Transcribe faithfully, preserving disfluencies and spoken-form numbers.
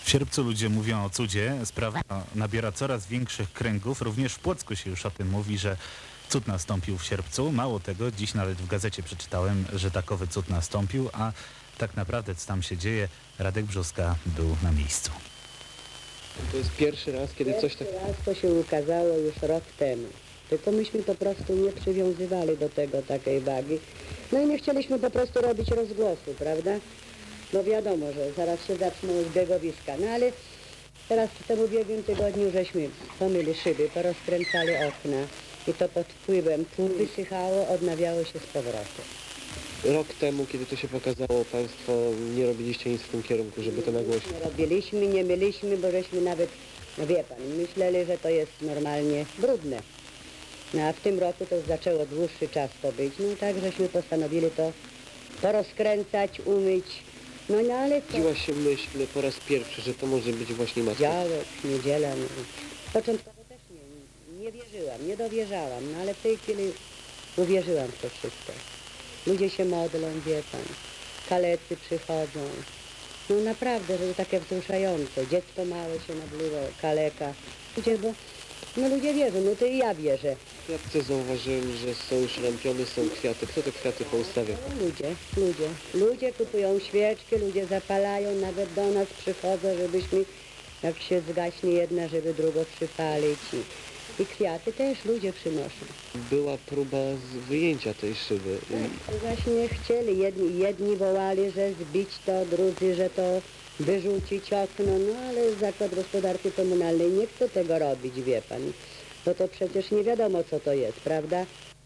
W sierpcu ludzie mówią o cudzie. Sprawa nabiera coraz większych kręgów. Również w Płocku się już o tym mówi, że cud nastąpił w sierpcu. Mało tego, dziś nawet w gazecie przeczytałem, że takowy cud nastąpił, a tak naprawdę co tam się dzieje, Radek Brzoska był na miejscu. To jest pierwszy raz, kiedy coś tak... Pierwszy raz to się ukazało już rok temu. Tylko myśmy po prostu nie przywiązywali do tego takiej wagi. No i nie chcieliśmy po prostu robić rozgłosu, prawda? No wiadomo, że zaraz się zaczną zbiegowiska. No ale teraz w tym ubiegłym tygodniu żeśmy pomyli szyby, porozkręcali okna i to pod wpływem pół wysychało, odnawiało się z powrotem. Rok temu, kiedy to się pokazało, Państwo nie robiliście nic w tym kierunku, żeby to nagłośnić. Nie robiliśmy, nie myliśmy, bo żeśmy nawet, no wie pan, myśleli, że to jest normalnie brudne. No a w tym roku to zaczęło dłuższy czas to być, no tak żeśmy postanowili to porozkręcać, umyć. No, no ale co? Dziła się myśl po raz pierwszy, że to może być właśnie matka. Działek, niedziela. No. Początkowo też nie, nie wierzyłam, nie dowierzałam, no ale w tej chwili uwierzyłam w to wszystko. Ludzie się modlą, wie pan, kalecy przychodzą. No naprawdę, że to takie wzruszające. Dziecko małe się modliło, kaleka. Ludzie, bo, no ludzie wierzą, no to i ja wierzę. W klatce zauważyłem, że są już lampiony, są kwiaty. Kto te kwiaty poustawia? No, ludzie, ludzie. Ludzie kupują świeczki, ludzie zapalają, nawet do nas przychodzą, żebyśmy, jak się zgaśnie jedna, żeby drugą przypalić. I, i kwiaty też ludzie przynoszą. Była próba z wyjęcia tej szyby. To właśnie chcieli, jedni, jedni wołali, że zbić to, drudzy, że to wyrzucić okno, no ale Zakład Gospodarki Komunalnej nie chce tego robić, wie pan. Bo to przecież nie wiadomo, co to jest, prawda?